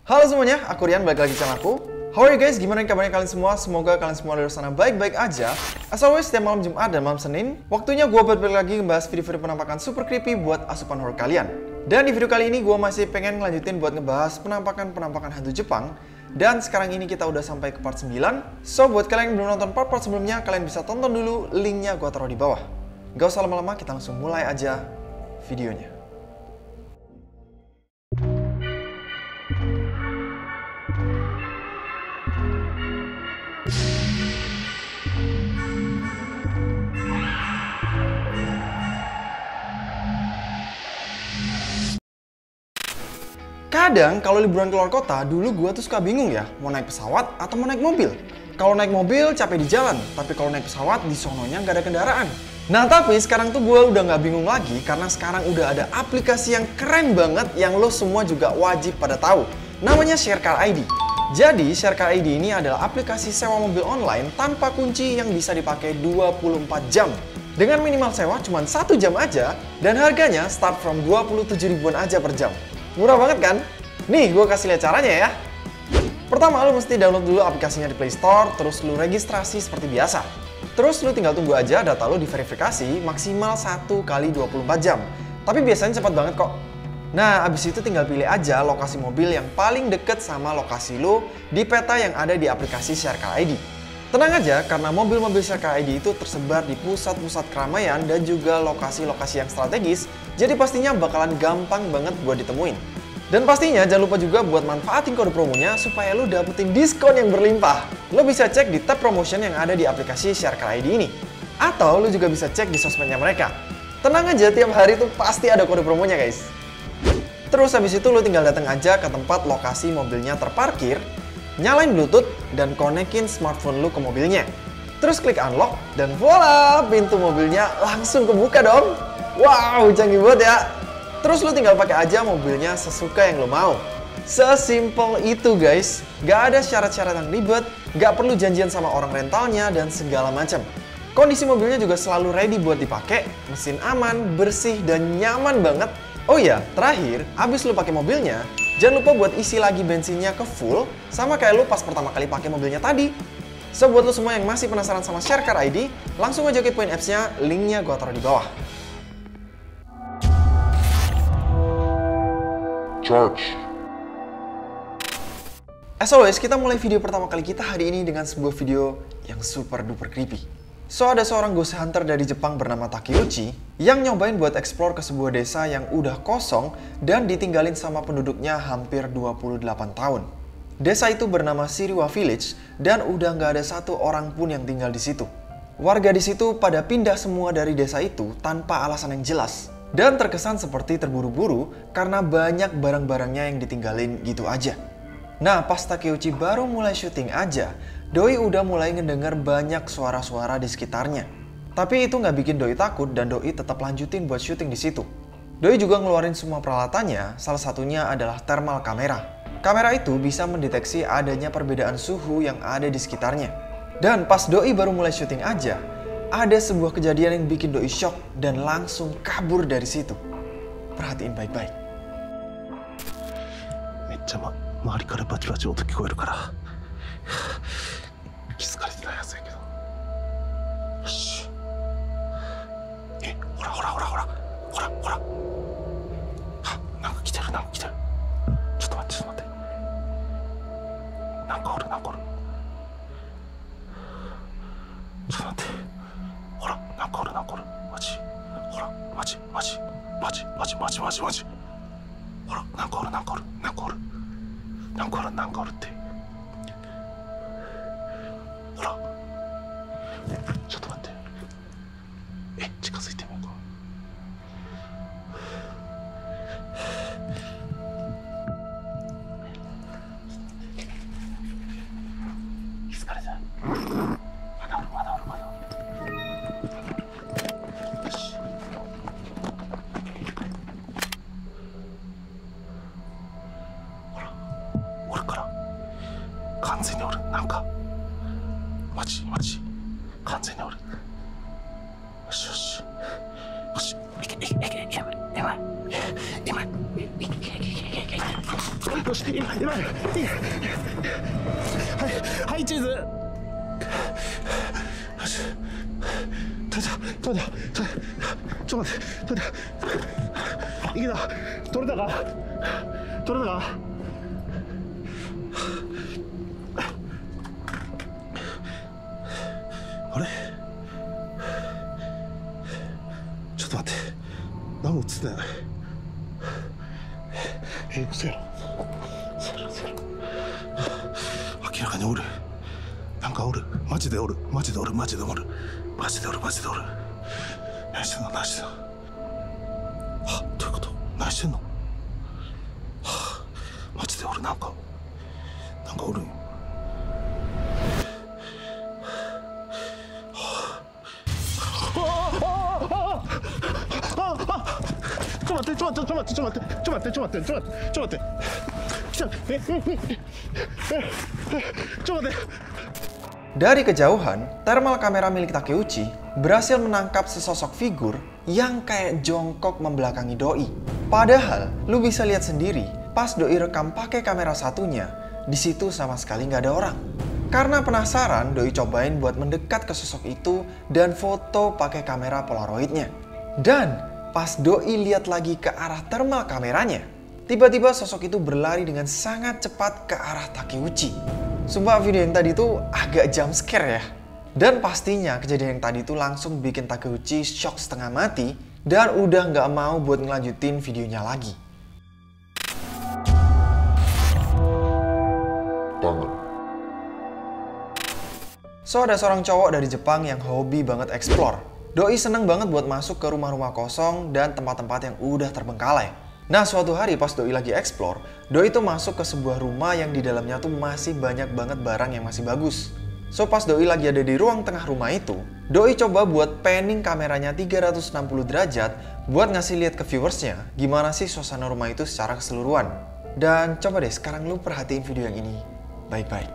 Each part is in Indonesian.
Halo semuanya, aku Rian, balik lagi di channel aku. How are you guys? Gimana kabarnya kalian semua? Semoga kalian semua di luar sana baik-baik aja. As always, setiap malam Jumat dan malam Senin, waktunya gue balik lagi ngebahas video-video penampakan super creepy buat asupan horror kalian. Dan di video kali ini gue masih pengen ngelanjutin buat ngebahas penampakan hantu Jepang. Dan sekarang ini kita udah sampai ke part 9. So, buat kalian yang belum nonton part-part sebelumnya, kalian bisa tonton dulu, linknya gue taruh di bawah. Gak usah lama-lama, kita langsung mulai aja videonya. Kadang kalau liburan keluar kota, dulu gue tuh suka bingung ya, mau naik pesawat atau mau naik mobil. Kalau naik mobil capek di jalan, tapi kalau naik pesawat di sononya nggak ada kendaraan. Nah tapi sekarang tuh gue udah nggak bingung lagi karena sekarang udah ada aplikasi yang keren banget yang lo semua juga wajib pada tahu. Namanya Sharecar ID. Jadi Sharecar ID ini adalah aplikasi sewa mobil online tanpa kunci yang bisa dipakai 24 jam. Dengan minimal sewa cuma 1 jam aja dan harganya start from 27 ribuan aja per jam. Murah banget kan? Nih, gue kasih lihat caranya ya. Pertama, lu mesti download dulu aplikasinya di Play Store, terus lu registrasi seperti biasa. Terus lu tinggal tunggu aja data lu diverifikasi maksimal 1 kali 24 jam. Tapi biasanya cepat banget kok. Nah, abis itu tinggal pilih aja lokasi mobil yang paling deket sama lokasi lu di peta yang ada di aplikasi Sharecar ID. Tenang aja, karena mobil-mobil Sharecar ID itu tersebar di pusat-pusat keramaian dan juga lokasi-lokasi yang strategis, jadi pastinya bakalan gampang banget buat ditemuin. Dan pastinya jangan lupa juga buat manfaatin kode promonya supaya lu dapetin diskon yang berlimpah. Lu bisa cek di tab promotion yang ada di aplikasi Sharecar ID ini. Atau lu juga bisa cek di sosmednya mereka. Tenang aja, tiap hari tuh pasti ada kode promonya guys. Terus habis itu lu tinggal datang aja ke tempat lokasi mobilnya terparkir, nyalain Bluetooth, dan konekin smartphone lu ke mobilnya. Terus klik unlock, dan voila, pintu mobilnya langsung kebuka dong. Wow, canggih banget ya. Terus lu tinggal pakai aja mobilnya sesuka yang lu mau. Sesimpel itu guys. Gak ada syarat-syarat yang ribet, gak perlu janjian sama orang rentalnya, dan segala macam. Kondisi mobilnya juga selalu ready buat dipakai, mesin aman, bersih, dan nyaman banget. Oh iya, terakhir, abis lu pakai mobilnya, jangan lupa buat isi lagi bensinnya ke full, sama kayak lu pas pertama kali pakai mobilnya tadi. So, buat lu semua yang masih penasaran sama Sharecar ID, langsung aja kepoin apps-nya, linknya gua taruh di bawah. Charge. As always, kita mulai video pertama kali kita hari ini dengan sebuah video yang super duper creepy. So, ada seorang ghost hunter dari Jepang bernama Takeuchi yang nyobain buat explore ke sebuah desa yang udah kosong dan ditinggalin sama penduduknya hampir 28 tahun. Desa itu bernama Shiriwa Village dan udah nggak ada satu orang pun yang tinggal di situ. Warga di situ pada pindah semua dari desa itu tanpa alasan yang jelas. Dan terkesan seperti terburu-buru karena banyak barang-barangnya yang ditinggalin gitu aja. Nah, pas Takeuchi baru mulai syuting aja, Doi udah mulai ngedenger banyak suara-suara di sekitarnya. Tapi itu nggak bikin Doi takut dan Doi tetap lanjutin buat syuting di situ. Doi juga ngeluarin semua peralatannya, salah satunya adalah thermal kamera. Kamera itu bisa mendeteksi adanya perbedaan suhu yang ada di sekitarnya. Dan pas Doi baru mulai syuting aja, ada sebuah kejadian yang bikin Doi shock dan langsung kabur dari situ. Perhatiin baik-baik. めっちゃ周りからバチバチ音聞こえるから気づかれてないやつやけど。よし。ほらほらほらほらほらほら。なんか来てるなんか来てる。ちょっと待ってちょっと待って。なんかおるなんかおる。ちょっと待って。ほらなんかおるなんかおる。マジ。ほらマジマジマジマジマジマジマジ。ほらなんかおるなんかおるなんかおる。なんかおるなんかおるって。ほらちょっと待って。近づいてみようか。気づかれた。まだおるまだおるまだおる。よし。ほらおるから完全におる。なんかマジマジ完全におる。よしよしよし。いけいけいけいけ。 今今よし今はいチーズよし取れたちょっと待って取れたいけた取れたかあれちょっと待って何も映ってない嘘やろ明らかにおるなんかおるマジでおる何してんの何してんのはどういうこと何してんのはマジでおるなんかおるんよちょっと待って Dari kejauhan, thermal kamera milik Takeuchi berhasil menangkap sesosok figur yang kayak jongkok membelakangi Doi. Padahal, lu bisa lihat sendiri, pas Doi rekam pakai kamera satunya, di situ sama sekali nggak ada orang. Karena penasaran, Doi cobain buat mendekat ke sosok itu dan foto pakai kamera polaroidnya. Dan pas Doi lihat lagi ke arah thermal kameranya, tiba-tiba sosok itu berlari dengan sangat cepat ke arah Takeuchi. Sumpah video yang tadi itu agak jump scare ya. Dan pastinya kejadian yang tadi itu langsung bikin Takeuchi shock setengah mati dan udah nggak mau buat ngelanjutin videonya lagi. So, ada seorang cowok dari Jepang yang hobi banget explore. Doi seneng banget buat masuk ke rumah-rumah kosong dan tempat-tempat yang udah terbengkalai. Nah, suatu hari pas Doi lagi explore, Doi tuh masuk ke sebuah rumah yang di dalamnya tuh masih banyak banget barang yang masih bagus. So, pas Doi lagi ada di ruang tengah rumah itu, Doi coba buat panning kameranya 360 derajat buat ngasih lihat ke viewersnya gimana sih suasana rumah itu secara keseluruhan. Dan coba deh sekarang lu perhatiin video yang ini baik-baik.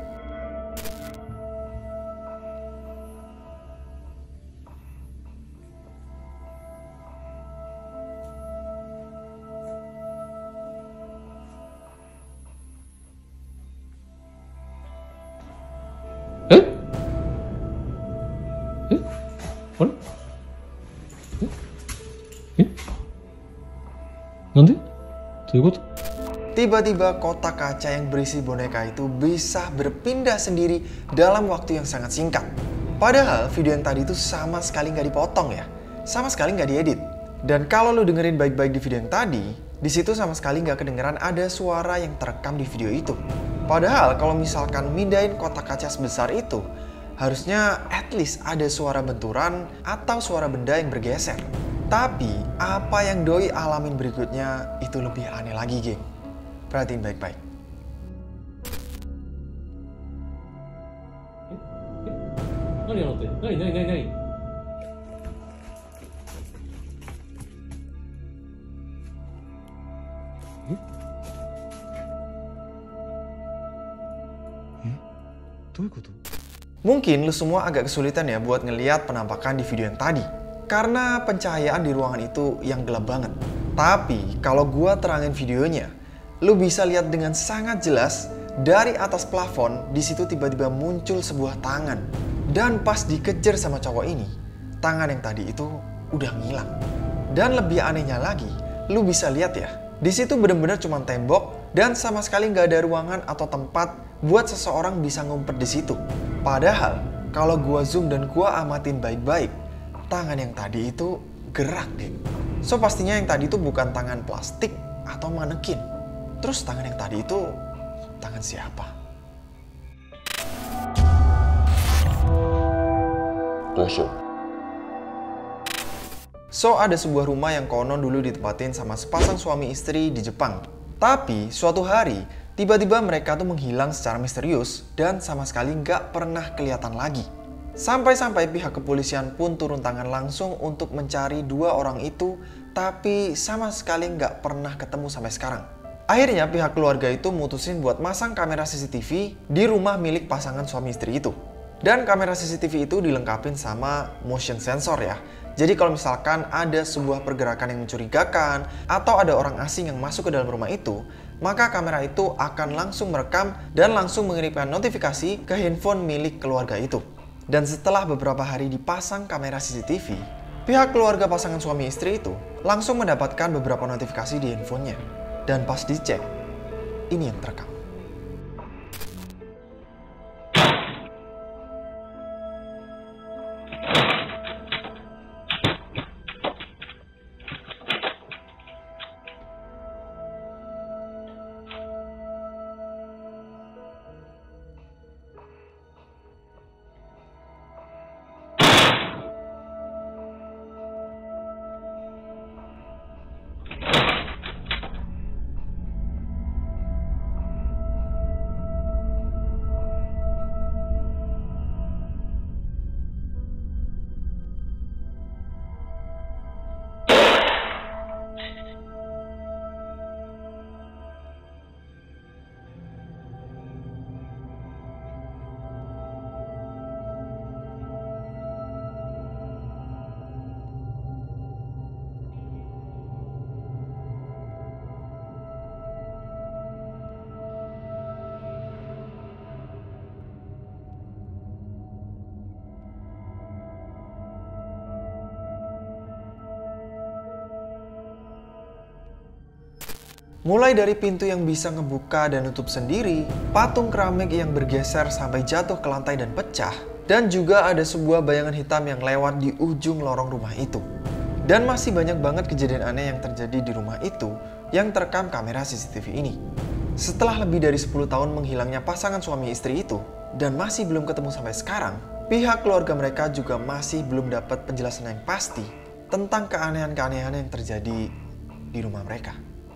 Tiba-tiba kotak kaca yang berisi boneka itu bisa berpindah sendiri dalam waktu yang sangat singkat. Padahal video yang tadi itu sama sekali nggak dipotong ya, sama sekali nggak diedit. Dan kalau lo dengerin baik-baik di video yang tadi, di situ sama sekali nggak kedengeran ada suara yang terekam di video itu. Padahal kalau misalkan mindahin kotak kaca sebesar itu, harusnya at least ada suara benturan atau suara benda yang bergeser. Tapi apa yang Doi alamin berikutnya itu lebih aneh lagi, geng. Perhatiin baik-baik. Mungkin lu semua agak kesulitan ya buat ngeliat penampakan di video yang tadi. Karena pencahayaan di ruangan itu yang gelap banget. Tapi kalau gua terangin videonya, lu bisa lihat dengan sangat jelas dari atas plafon di situ tiba-tiba muncul sebuah tangan. Dan pas dikejar sama cowok ini, tangan yang tadi itu udah ngilang. Dan lebih anehnya lagi, lu bisa lihat ya, di situ bener-bener cuma tembok dan sama sekali nggak ada ruangan atau tempat buat seseorang bisa ngumpet di situ. Padahal kalau gua zoom dan gua amatin baik-baik, tangan yang tadi itu gerak deh. So pastinya yang tadi itu bukan tangan plastik atau manekin. Terus tangan yang tadi itu tangan siapa? Kosong. So ada sebuah rumah yang konon dulu ditempatin sama sepasang suami istri di Jepang. Tapi suatu hari tiba-tiba mereka tuh menghilang secara misterius dan sama sekali nggak pernah kelihatan lagi. Sampai-sampai pihak kepolisian pun turun tangan langsung untuk mencari dua orang itu, tapi sama sekali nggak pernah ketemu sampai sekarang. Akhirnya pihak keluarga itu mutusin buat masang kamera CCTV di rumah milik pasangan suami istri itu. Dan kamera CCTV itu dilengkapin sama motion sensor ya. Jadi kalau misalkan ada sebuah pergerakan yang mencurigakan atau ada orang asing yang masuk ke dalam rumah itu, maka kamera itu akan langsung merekam dan langsung mengirimkan notifikasi ke handphone milik keluarga itu. Dan setelah beberapa hari dipasang kamera CCTV, pihak keluarga pasangan suami istri itu langsung mendapatkan beberapa notifikasi di handphonenya. Dan pas dicek, ini yang terekam. Mulai dari pintu yang bisa ngebuka dan nutup sendiri, patung keramik yang bergeser sampai jatuh ke lantai dan pecah, dan juga ada sebuah bayangan hitam yang lewat di ujung lorong rumah itu. Dan masih banyak banget kejadian aneh yang terjadi di rumah itu yang terekam kamera CCTV ini. Setelah lebih dari 10 tahun menghilangnya pasangan suami istri itu, dan masih belum ketemu sampai sekarang, pihak keluarga mereka juga masih belum dapat penjelasan yang pasti tentang keanehan-keanehan yang terjadi di rumah mereka.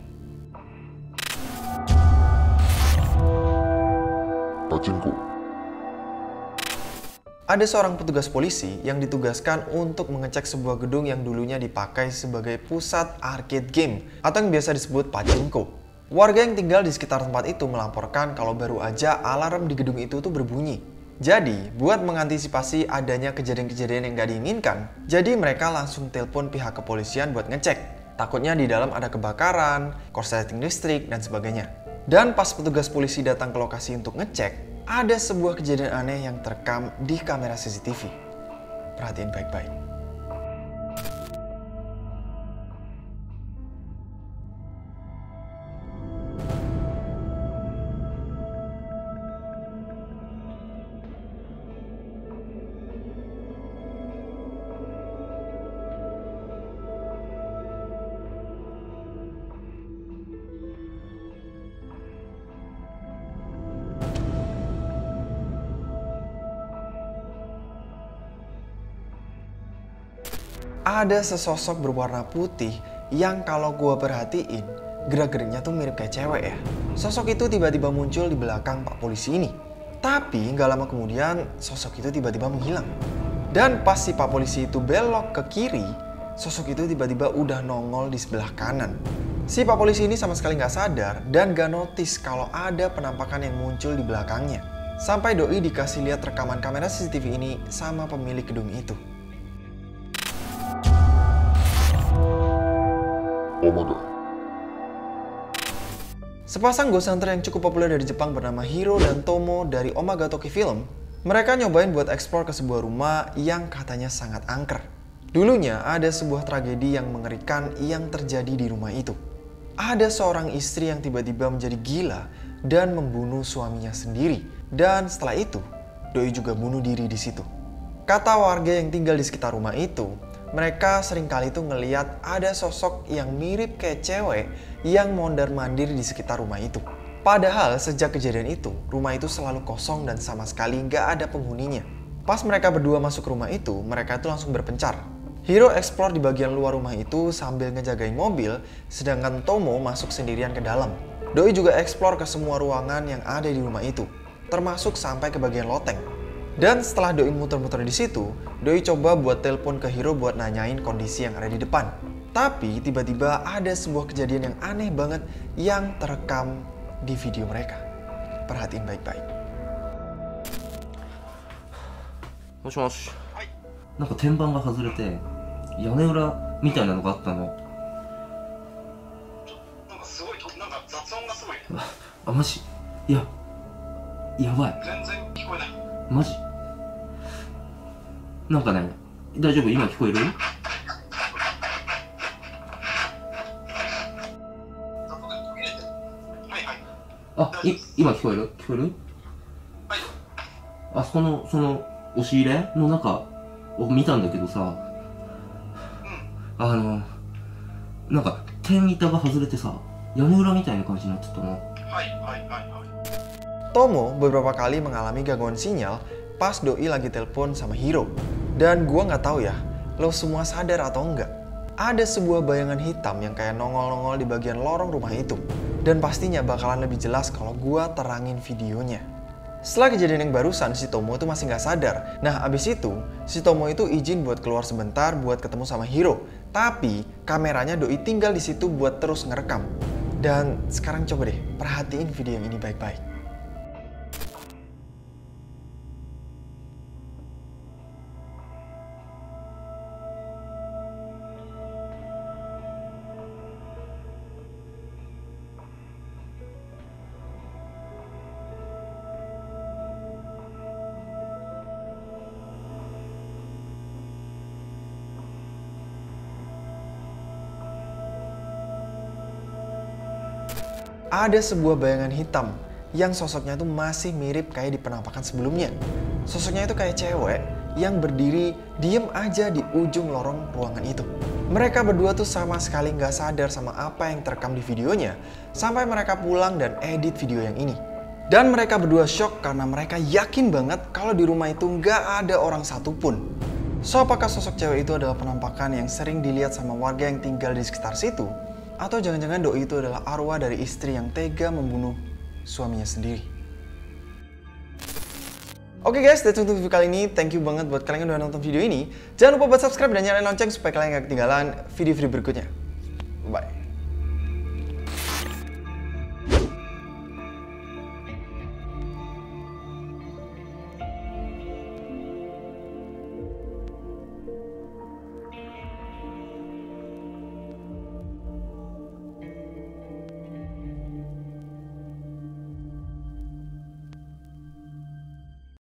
Pachinko. Ada seorang petugas polisi yang ditugaskan untuk mengecek sebuah gedung yang dulunya dipakai sebagai pusat arcade game atau yang biasa disebut pachinko. Warga yang tinggal di sekitar tempat itu melaporkan kalau baru aja alarm di gedung itu tuh berbunyi. Jadi, buat mengantisipasi adanya kejadian-kejadian yang gak diinginkan, jadi mereka langsung telepon pihak kepolisian buat ngecek. Takutnya di dalam ada kebakaran, korsleting listrik, dan sebagainya. Dan pas petugas polisi datang ke lokasi untuk ngecek, ada sebuah kejadian aneh yang terekam di kamera CCTV. Perhatiin baik-baik. Ada sesosok berwarna putih yang kalau gua perhatiin, gerak-geriknya tuh mirip kayak cewek ya. Sosok itu tiba-tiba muncul di belakang Pak Polisi ini. Tapi nggak lama kemudian, sosok itu tiba-tiba menghilang. Dan pas si Pak Polisi itu belok ke kiri, sosok itu tiba-tiba udah nongol di sebelah kanan. Si Pak Polisi ini sama sekali nggak sadar dan nggak notice kalau ada penampakan yang muncul di belakangnya. Sampai doi dikasih lihat rekaman kamera CCTV ini sama pemilik gedung itu. Omada. Sepasang ghost hunter yang cukup populer dari Jepang bernama Hiro dan Tomo dari Omega Toki Film, mereka nyobain buat eksplor ke sebuah rumah yang katanya sangat angker. Dulunya ada sebuah tragedi yang mengerikan yang terjadi di rumah itu. Ada seorang istri yang tiba-tiba menjadi gila dan membunuh suaminya sendiri. Dan setelah itu, doi juga bunuh diri di situ. Kata warga yang tinggal di sekitar rumah itu, mereka seringkali tuh ngeliat ada sosok yang mirip kayak cewek yang mondar-mandir di sekitar rumah itu. Padahal sejak kejadian itu, rumah itu selalu kosong dan sama sekali nggak ada penghuninya. Pas mereka berdua masuk rumah itu, mereka tuh langsung berpencar. Hiro explore di bagian luar rumah itu sambil ngejagain mobil, sedangkan Tomo masuk sendirian ke dalam. Doi juga explore ke semua ruangan yang ada di rumah itu, termasuk sampai ke bagian loteng. Dan setelah Doi muter-muter di situ, Doi coba buat telepon ke Hiro buat nanyain kondisi yang ada di depan. Tapi tiba-tiba ada sebuah kejadian yang aneh banget yang terekam di video mereka. Perhatiin baik-baik. もしもし。なんか天板が外れて屋根裏みたいなのがあったの。 なんかすごいなんか雑音がすごい。 あ、マジ？いや、やばい。 全然聞こえない。 マジ？なんかね、大丈夫？今聞こえる？ 雑音が途切れてる。はいはい。 あ、今聞こえる？聞こえる？ はい。 あそこの、押し入れの中を見たんだけどさ、なんか、天板が外れてさ、屋根裏みたいな感じになってたの。 はいはいはいはい。 Tomo beberapa kali mengalami gangguan sinyal pas Doi lagi telepon sama Hiro. Dan gua nggak tahu ya, lo semua sadar atau enggak. Ada sebuah bayangan hitam yang kayak nongol-nongol di bagian lorong rumah itu. Dan pastinya bakalan lebih jelas kalau gua terangin videonya. Setelah kejadian yang barusan, si Tomo itu masih nggak sadar. Nah, abis itu, si Tomo itu izin buat keluar sebentar buat ketemu sama Hiro. Tapi, kameranya Doi tinggal di situ buat terus ngerekam. Dan sekarang coba deh, perhatiin video yang ini baik-baik. Ada sebuah bayangan hitam yang sosoknya tuh masih mirip kayak di penampakan sebelumnya. Sosoknya itu kayak cewek yang berdiri diem aja di ujung lorong ruangan itu. Mereka berdua tuh sama sekali nggak sadar sama apa yang terekam di videonya sampai mereka pulang dan edit video yang ini. Dan mereka berdua shock karena mereka yakin banget kalau di rumah itu nggak ada orang satupun. So, apakah sosok cewek itu adalah penampakan yang sering dilihat sama warga yang tinggal di sekitar situ? Atau jangan-jangan Doi itu adalah arwah dari istri yang tega membunuh suaminya sendiri. Oke guys, that's it untuk video kali ini. Thank you banget buat kalian yang udah nonton video ini. Jangan lupa buat subscribe dan nyalain lonceng supaya kalian gak ketinggalan video-video berikutnya. Bye.